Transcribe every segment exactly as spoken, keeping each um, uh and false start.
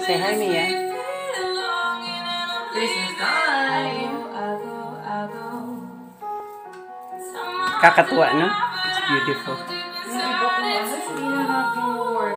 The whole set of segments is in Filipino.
Say hi, Mia. Christmas time. Kakatuwa, no? It's beautiful. Yung iba kung ano, hindi na nag-work.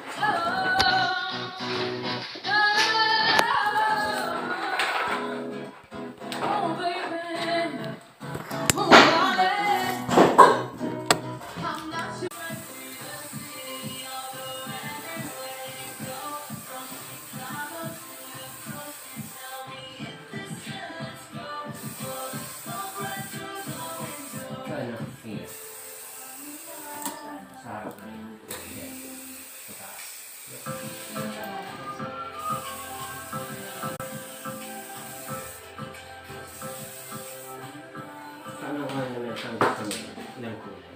Ano nga naman ang gusto mo ng kulay?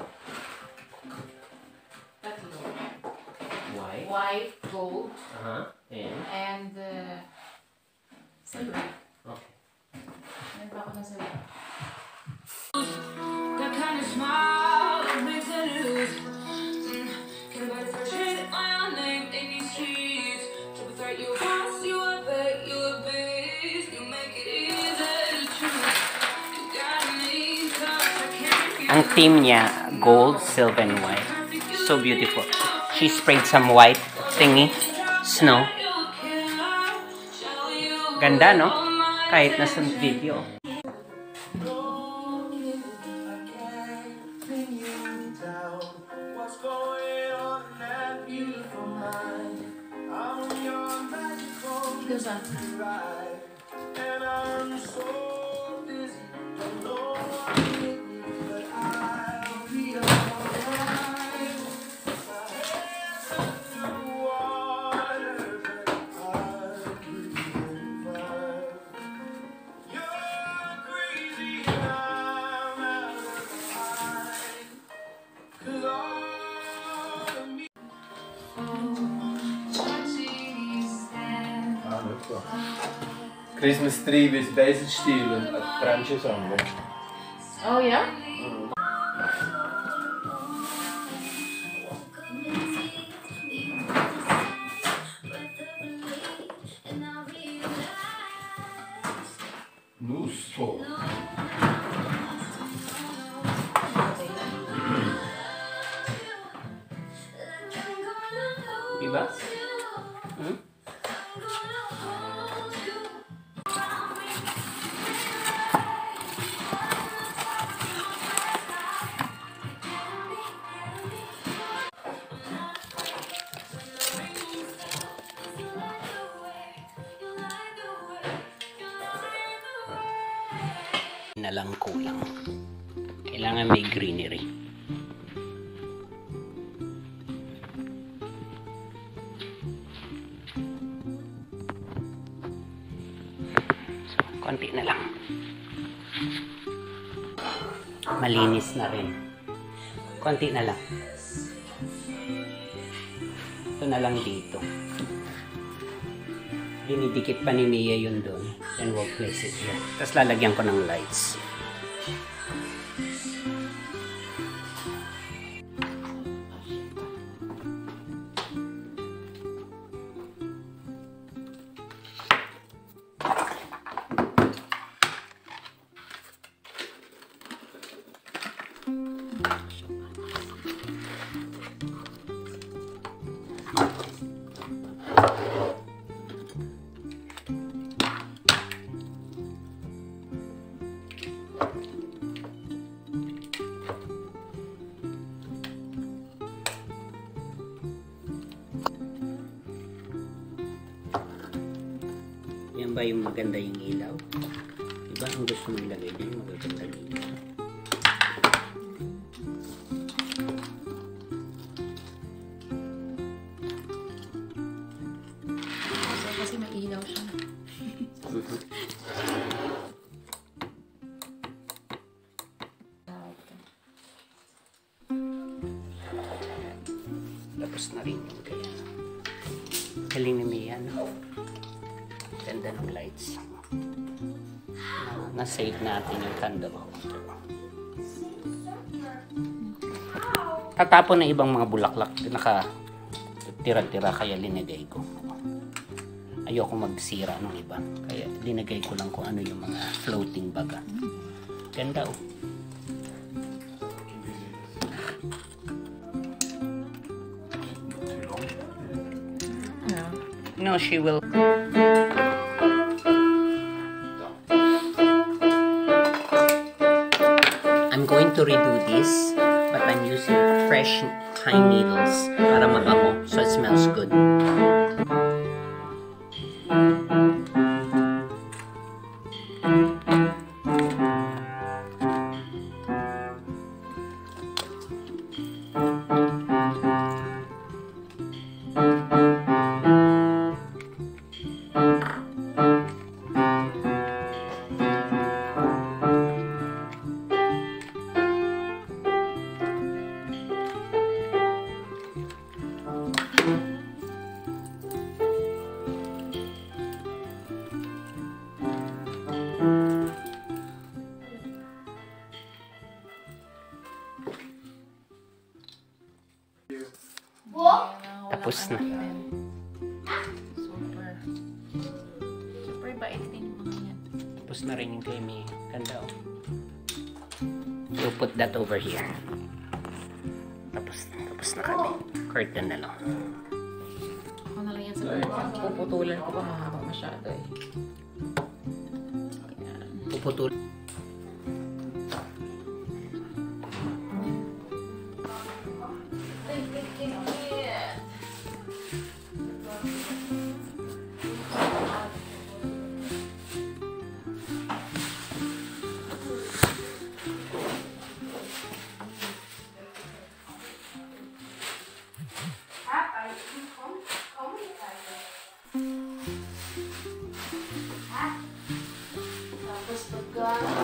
Tatlo. White? White, gold, Uh-huh. And? and uh, silver. Okay. Meron pa ako na silver. That kind of smile that makes the news. Mm. Can't buy the first hit on your name in these streets. Triple threat, you a boss, you a vet, you a beast. You make it easy to choose. You got me, cause I can't. Ang theme niya, gold, silver, and white. So beautiful. She sprayed some white thingy, snow. Ganda, no? Kahit nasa video. Goes on. Christmas tree with basil steel and branches on it. Oh, yeah? Useful. Diba? Hmm? Na lang kulang. Kailangan may greenery. So, konti na lang. Malinis na rin. Konti na lang. Ito na lang dito. Dinidikit pa ni Mia yun doon. Then we'll place it here. Tapos lalagyan ko ng lights. Yan ba yung maganda yung ilaw? Diba ang gusto mong ilagay din? Magaganda yung ilaw. Kasi, kasi may ilaw siya. Tapos na rin yung kaya. Galing ni Mia, no? Ganda ng lights. Na, na-save natin yung candle holder. Tatapon na ibang mga bulaklak. Naka tira-tira kaya linagay ko. ayoko magsira ng iba. Kaya linagay ko lang kung ano yung mga floating baga. Ganda oh. No, she will. I'm going to redo this, but I'm using fresh pine needles para mabango, so it smells good. Tapos na. Super. Super bait din yung mga yan. Tapos na rin yung kay May. Ganda oh. We'll put that over here. Tapos, tapos na kami. Curtain na lang. Ako na lang yan sa curtain. Puputulan ko pa mahaba masyado eh. Yan. Puputul. Tapos pagka